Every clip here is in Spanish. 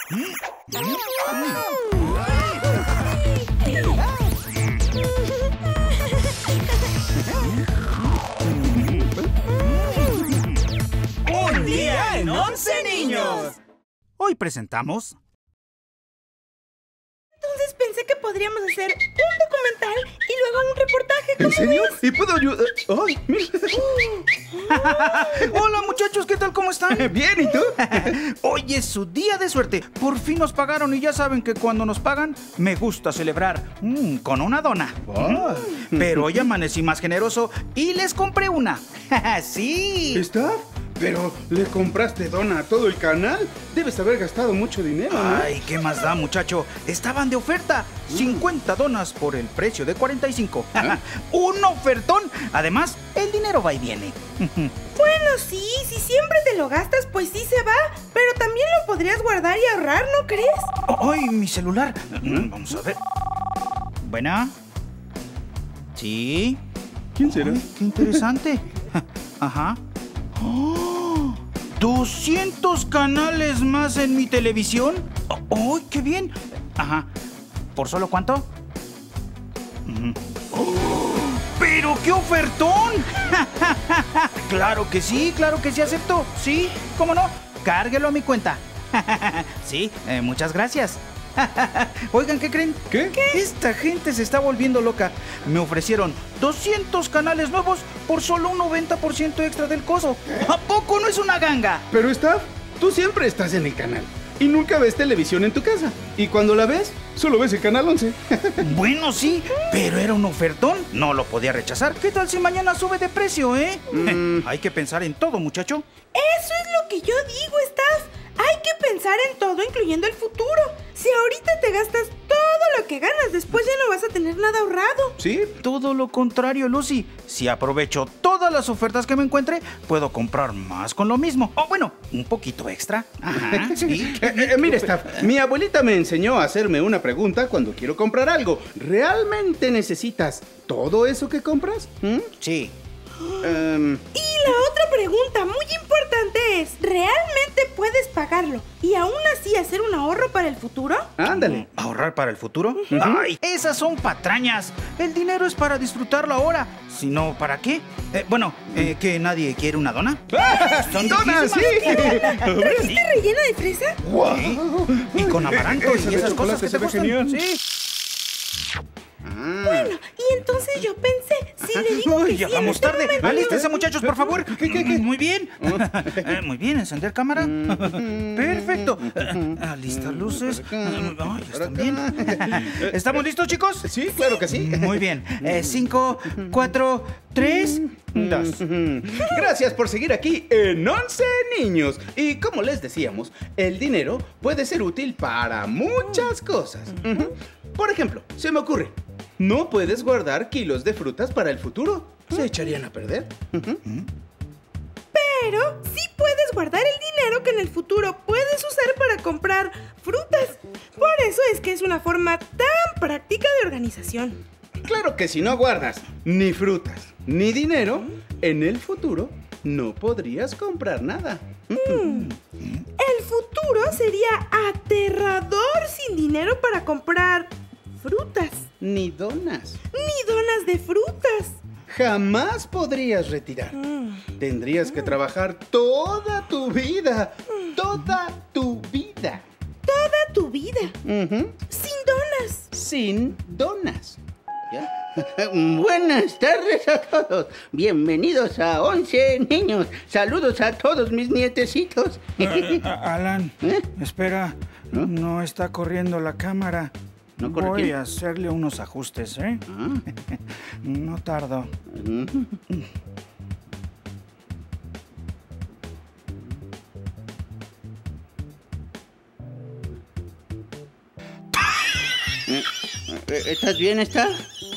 ¡Un día en 11 niños! Hoy presentamos... Entonces pensé que podríamos hacer un documental y luego un reportaje. ¿En serio? ves? ¿Y puedo ayudar? ¡Ay, mira! Hola muchachos, ¿qué tal? ¿Cómo están? Bien, ¿y tú? Hoy es su día de suerte. Por fin nos pagaron y ya saben que cuando nos pagan me gusta celebrar con una dona. Pero hoy amanecí más generoso y les compré una. ¡Sí! ¿Está? Pero, ¿le compraste dona a todo el canal? Debes haber gastado mucho dinero, ¿no? Ay, ¿qué más da, muchacho? Estaban de oferta. 50 donas por el precio de 45. ¡Un ofertón! Además, el dinero va y viene. Bueno, sí, si siempre te lo gastas, pues sí se va. Pero también lo podrías guardar y ahorrar, ¿no crees? ¡Ay, mi celular! Vamos a ver. ¿Buena? ¿Sí? ¿Quién será? Ay, qué interesante. Ajá. ¡Oh! ¿200 canales más en mi televisión? ¡Ay, qué bien! Ajá. ¿Por solo cuánto? ¡Oh! ¡Pero qué ofertón! Claro que sí acepto. Sí, ¿cómo no? Cárguelo a mi cuenta. Sí, muchas gracias. Oigan, ¿qué creen? ¿Qué? Esta gente se está volviendo loca. Me ofrecieron 200 canales nuevos por solo un 90% extra del costo. ¿A poco no es una ganga? Pero, está, tú siempre estás en el canal y nunca ves televisión en tu casa. Y cuando la ves, solo ves el canal 11. Bueno, sí, pero era un ofertón. No lo podía rechazar. ¿Qué tal si mañana sube de precio, eh? Hay que pensar en todo, muchacho. Eso es lo que yo digo, Staff. Hay que pensar en todo, incluyendo el futuro. Si ahorita te gastas todo lo que ganas, después ya no vas a tener nada ahorrado. ¿Sí? Todo lo contrario, Lucy. Si aprovecho todas las ofertas que me encuentre, puedo comprar más con lo mismo. O bueno, un poquito extra. Ajá, sí. Mira, Staff, mi abuelita me enseñó a hacerme una pregunta cuando quiero comprar algo. ¿Realmente necesitas todo eso que compras? Sí. Y la otra pregunta muy importante es, ¿realmente puedes pagarlo y aún así hacer un ahorro para el futuro? Ándale. ¿Ahorrar para el futuro? ¡Ay! Esas son patrañas. El dinero es para disfrutarlo ahora. Si no, ¿para qué? ¿Que nadie quiere una dona? ¡Son donas, sí! ¿Trajiste rellena de fresa? Sí. Y con amaranto Esa y de esas cosas que chocolate te se ve gustan. genial. Sí. Bueno, y entonces yo pensé, si le digo que Ya sí en vamos este tarde. momento- Alístense, muchachos, por favor. ¿Qué? Muy bien. Muy bien, encender cámara. Perfecto. Listas luces. Ay, están bien. ¿Estamos listos, chicos? Sí, claro que sí. Muy bien. 5, 4, 3, 2. Gracias por seguir aquí en 11 niños. Y como les decíamos, el dinero puede ser útil para muchas cosas. Por ejemplo, se me ocurre, no puedes guardar kilos de frutas para el futuro. Se echarían a perder. Pero sí puedes guardar el dinero que en el futuro puedes usar para comprar frutas. Por eso es que es una forma tan práctica de organización. Claro que si no guardas ni frutas ni dinero, en el futuro no podrías comprar nada. El futuro sería aterrador sin dinero para comprar frutas. Ni donas. Ni donas de frutas. Jamás podrías retirar. Tendrías que trabajar toda tu vida. Toda tu vida. Toda tu vida. Sin donas. Sin donas. ¿Ya? Buenas tardes a todos. Bienvenidos a 11 niños. Saludos a todos mis nietecitos. Alan, espera. No está corriendo la cámara. ¿No corre Voy quién? a hacerle unos ajustes, ¿eh? No tardo. ¿Estás bien, está?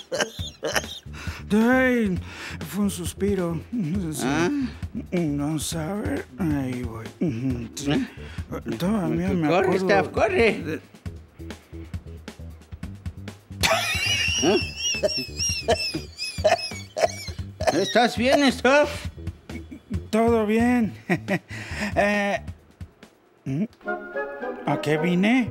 Ay, fue un suspiro. Sí. No sabe. Ahí voy. Sí. Todavía me Corre, acuerdo. Staff, corre. ¿Estás bien, Staff? Todo bien. ¿A qué vine?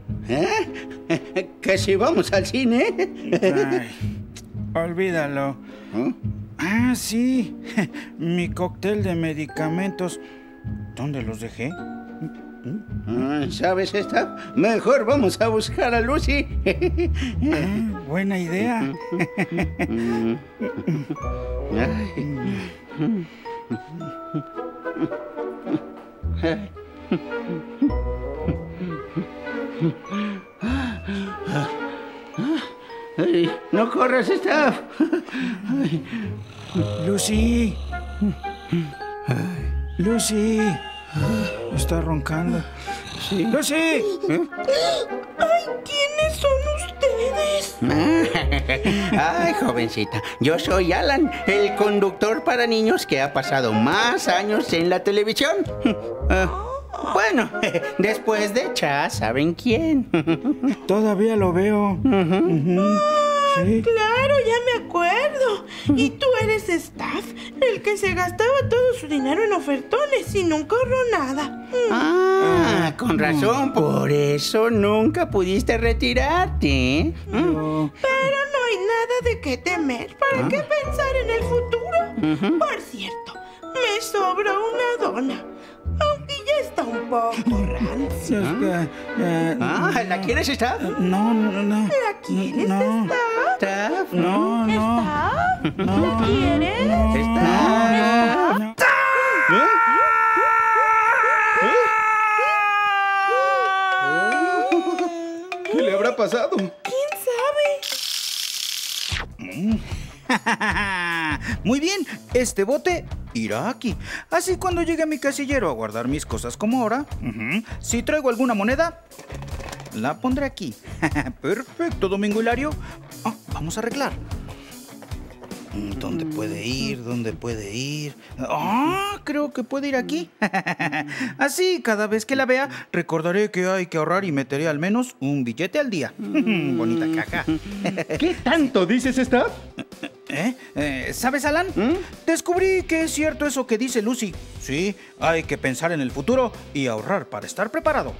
¿Que si vamos al cine? Ay, olvídalo. Ah, sí. Mi cóctel de medicamentos. ¿Dónde los dejé? ¿Sabes esta? Mejor vamos a buscar a Lucy. Buena idea. Ay, no corras, Staff. Lucy. Lucy. Está roncando. Sí. ¡Lucy! ¡Ay, quiénes son ustedes! Ay, jovencita, yo soy Alan, el conductor para niños que ha pasado más años en la televisión. Bueno, después de Chas, ¿saben quién? Todavía lo veo. Sí. Claro, ya me acuerdo. Y tú eres Staff, el que se gastaba todo su dinero en ofertones y nunca ahorró nada. Ah, con razón, por eso nunca pudiste retirarte. Pero- Pero no hay nada de qué temer. ¿Para qué pensar en el futuro? Por cierto, me sobra una dona, aunque ya está un poco rancia. ¿La quieres, Staff? No. ¿La quieres, No. Staff? Staff. No. ¿Staff? ¿La quieres? Staff. ¿Qué le habrá pasado? ¿Quién sabe? Muy bien, este bote irá aquí. Así cuando llegue a mi casillero a guardar mis cosas como ahora, si traigo alguna moneda, la pondré aquí. Perfecto, Domingo Hilario. Vamos a arreglar. ¿Dónde puede ir? ¿Dónde puede ir? Creo que puede ir aquí. Así, cada vez que la vea, recordaré que hay que ahorrar y meteré al menos un billete al día. Bonita caja. ¿Qué tanto dices, Staff? ¿Sabes, Alan? Descubrí que es cierto eso que dice Lucy. Sí, hay que pensar en el futuro y ahorrar para estar preparado.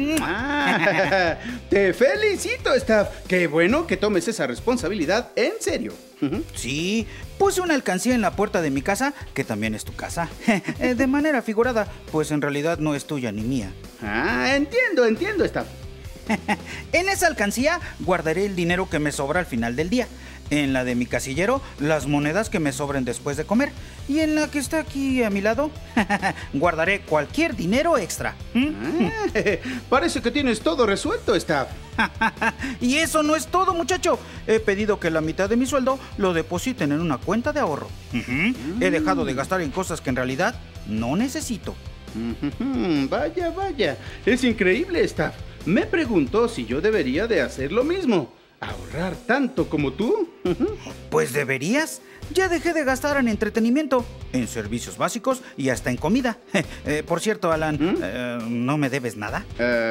Te felicito, Staff. Qué bueno que tomes esa responsabilidad en serio. Sí, puse una alcancía en la puerta de mi casa, que también es tu casa. De manera figurada, pues en realidad no es tuya ni mía. Entiendo, Staff. En esa alcancía guardaré el dinero que me sobra al final del día. En la de mi casillero, las monedas que me sobren después de comer. Y en la que está aquí a mi lado, guardaré cualquier dinero extra. Parece que tienes todo resuelto, Staff. Y eso no es todo, muchacho. He pedido que la mitad de mi sueldo lo depositen en una cuenta de ahorro. He dejado de gastar en cosas que en realidad no necesito. Vaya. Es increíble, Staff. Me pregunto si yo debería de hacer lo mismo. ¿Ahorrar tanto como tú? Pues deberías. Ya dejé de gastar en entretenimiento, en servicios básicos y hasta en comida. Por cierto, Alan, ¿no me debes nada?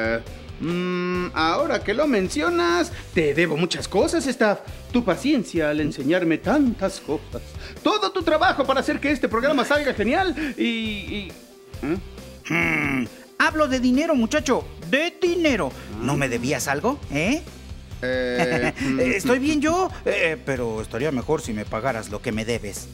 Ahora que lo mencionas, te debo muchas cosas, Staff. Tu paciencia al enseñarme tantas cosas. Todo tu trabajo para hacer que este programa salga genial Hablo de dinero, muchacho. De dinero. ¿No me debías algo, Estoy bien yo, pero estaría mejor si me pagaras lo que me debes.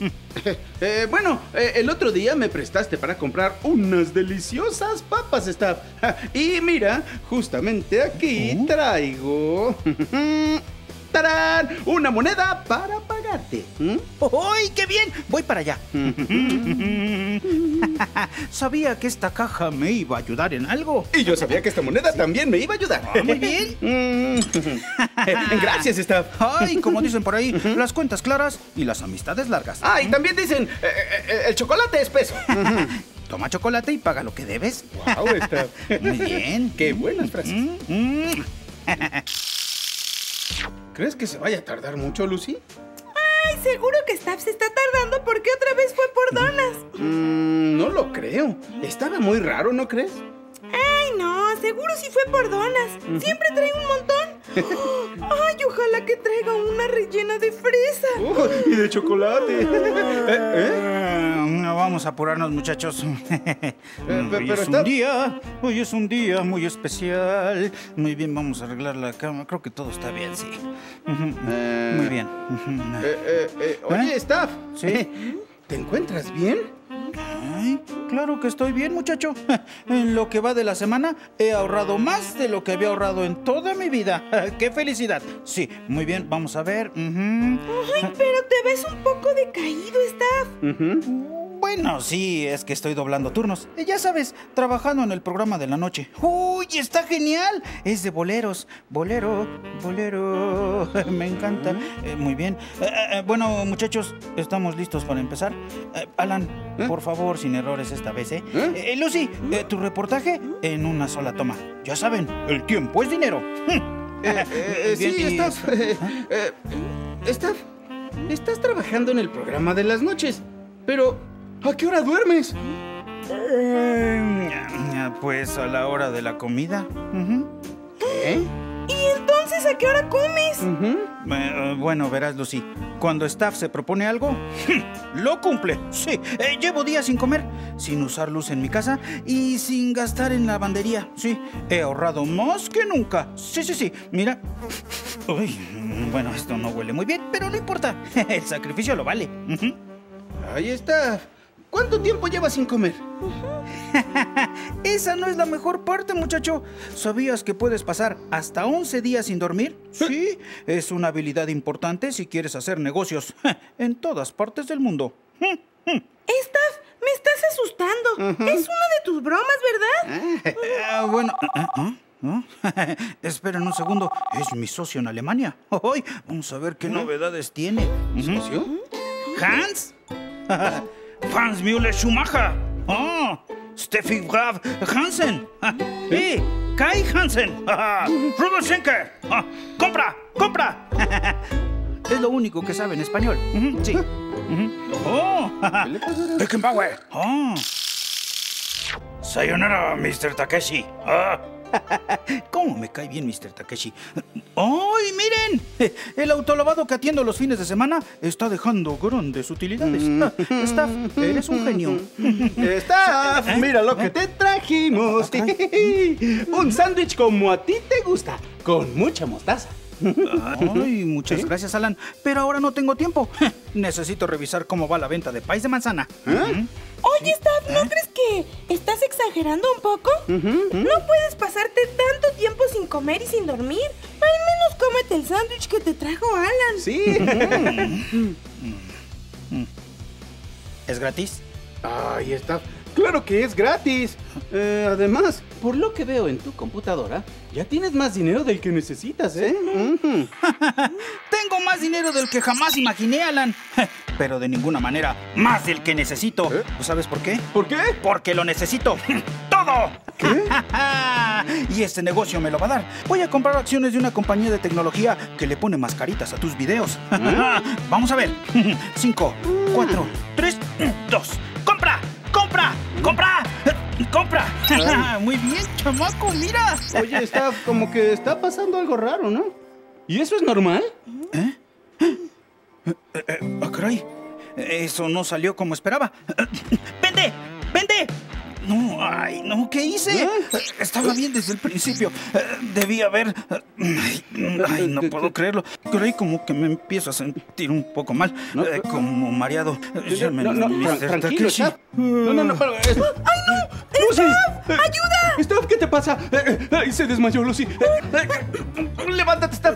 El otro día me prestaste para comprar unas deliciosas papas, Staff. Y mira, justamente aquí traigo... ¡Tarán! Una moneda para pagarte. ¡Ay, qué bien! Voy para allá. Sabía que esta caja me iba a ayudar en algo. Y yo sabía que esta moneda también me iba a ayudar. Muy bien. Gracias, Staff. Ay, como dicen por ahí, las cuentas claras y las amistades largas. Y también dicen, el chocolate es peso. Toma chocolate y paga lo que debes. Wow, Staff. Muy bien. Qué buenas frases. ¿Crees que se vaya a tardar mucho, Lucy? Ay, seguro que Staff se está tardando porque otra vez fue por donas. No lo creo. Estaba muy raro, ¿no crees? Ay, no, seguro sí fue por donas. Siempre trae un montón. Ay, ojalá dona que traiga una rellena de fresa. Y de chocolate. Vamos a apurarnos, muchachos. Hoy es un día muy especial. Muy bien, vamos a arreglar la cama. Creo que todo está bien, sí. Muy bien. Oye, Staff. ¿Sí? ¿Te encuentras bien? Ay, claro que estoy bien, muchacho. En lo que va de la semana he ahorrado más de lo que había ahorrado en toda mi vida. ¡Qué felicidad! Sí, muy bien, vamos a ver. Ay, pero te ves un poco decaído, Staff. Bueno, sí, es que estoy doblando turnos. Ya sabes, trabajando en el programa de la noche. ¡Uy, está genial! Es de boleros. Bolero. Me encanta. Muy bien. Bueno, muchachos, estamos listos para empezar. Alan, por favor, sin errores esta vez, ¿eh? Lucy, tu reportaje en una sola toma. Ya saben, el tiempo es dinero. Sí, Staff. Staff, estás trabajando en el programa de las noches, pero ¿a qué hora duermes? Pues a la hora de la comida. ¿Qué? ¿Y entonces a qué hora comes? Bueno, verás, Lucy, cuando Staff se propone algo, lo cumple. Sí, llevo días sin comer, sin usar luz en mi casa y sin gastar en lavandería. Sí, he ahorrado más que nunca. Sí, mira. Uy, bueno, esto no huele muy bien, pero no importa. El sacrificio lo vale. Ahí está. ¿Cuánto tiempo llevas sin comer? Esa no es la mejor parte, muchacho. ¿Sabías que puedes pasar hasta 11 días sin dormir? Sí, es una habilidad importante si quieres hacer negocios en todas partes del mundo. Staff, me estás asustando. Es una de tus bromas, ¿verdad? Bueno, ¿no? Esperen un segundo. Es mi socio en Alemania. Hoy vamos a ver qué novedades tiene. ¿Socio? ¿Hans? Franz Müller Schumacher. Steffi Graf Hansen. Kai Hansen. Rudolf Schenker. ¡Compra! Es lo único que sabe en español. Sí. ¿Qué le pasó? Beckenbauer. Sayonara, Mr. Takeshi. ¿Cómo me cae bien Mr. Takeshi? ¡Ay, miren! El autolavado que atiendo los fines de semana está dejando grandes utilidades. Staff, eres un genio. Staff, mira lo que te trajimos. Un sándwich como a ti te gusta, con mucha mostaza. Ay, muchas gracias, Alan. Pero ahora no tengo tiempo. Necesito revisar cómo va la venta de pies de manzana. Oye, Staff, ¿no crees que estás exagerando un poco? No puedes pasarte tanto tiempo sin comer y sin dormir. Al menos cómete el sándwich que te trajo Alan. Sí. ¿Es gratis? Ay, Staff, claro que es gratis. Además, por lo que veo en tu computadora, ya tienes más dinero del que necesitas, ¿eh? Tengo más dinero del que jamás imaginé, Alan. Pero de ninguna manera más del que necesito. ¿Sabes por qué? ¿Por qué? Porque lo necesito todo. ¿Qué? Y este negocio me lo va a dar. Voy a comprar acciones de una compañía de tecnología que le pone mascaritas a tus videos. Vamos a ver. 5, 4, 3, 2. ¡Compra! Muy bien, chamaco, mira. Oye, Staff, como que está pasando algo raro, ¿no? ¿Y eso es normal? Caray, eso no salió como esperaba. ¡Vende! No, ¿qué hice? Estaba bien desde el principio. Debí haber... Ay, no puedo creerlo. Creí como que me empiezo a sentir un poco mal. Como mareado. Tranquilo, Staff. No, pero... ¡Ay, no! ¡Lucy! ¡Ayuda! Staff, ¿qué te pasa? Ay, se desmayó, Lucy. Levántate, Staff.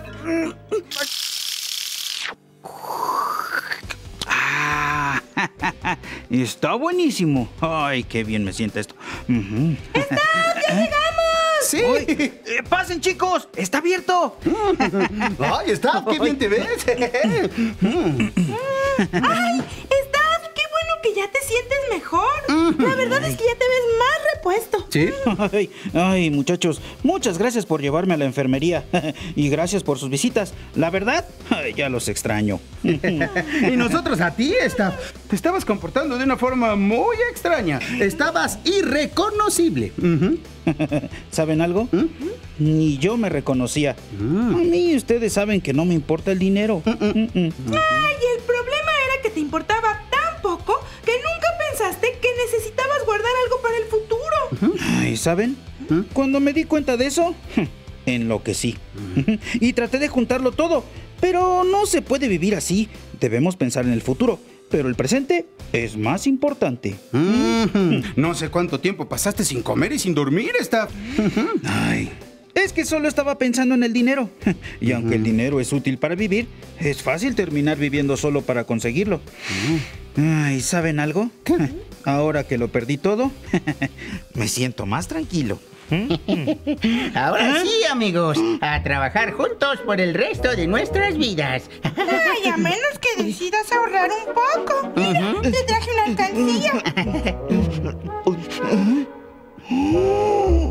Está buenísimo. Ay, qué bien me siente esto. ¡Staff, ya llegamos! Sí. ¡Pasen, chicos! ¡Está abierto! Ay, Staff, qué bien te ves. ¡Ay, Staff, qué bueno que ya te sientes mejor! La verdad es que ya te ves más repuesto. ¿Sí? Ay, muchachos, muchas gracias por llevarme a la enfermería. Y gracias por sus visitas. La verdad, ya los extraño. Y nosotros a ti, Staff. Te estabas comportando de una forma muy extraña. Estabas irreconocible. ¿Saben algo? Ni yo me reconocía. A mí ustedes saben que no me importa el dinero. Ay, el problema era que te importaba tan poco que nunca pensaste que necesitabas guardar algo para el futuro. Ay, ¿saben? Cuando me di cuenta de eso, enloquecí. Y traté de juntarlo todo. Pero no se puede vivir así. Debemos pensar en el futuro. Pero el presente es más importante. No sé cuánto tiempo pasaste sin comer y sin dormir, Staff. Ay, es que solo estaba pensando en el dinero. Y aunque el dinero es útil para vivir, es fácil terminar viviendo solo para conseguirlo. Ay, ¿saben algo? Ahora que lo perdí todo, me siento más tranquilo. Ahora sí, amigos, a trabajar juntos por el resto de nuestras vidas. Ay, a menos que decidas ahorrar un poco. Mira, te traje una alcancía.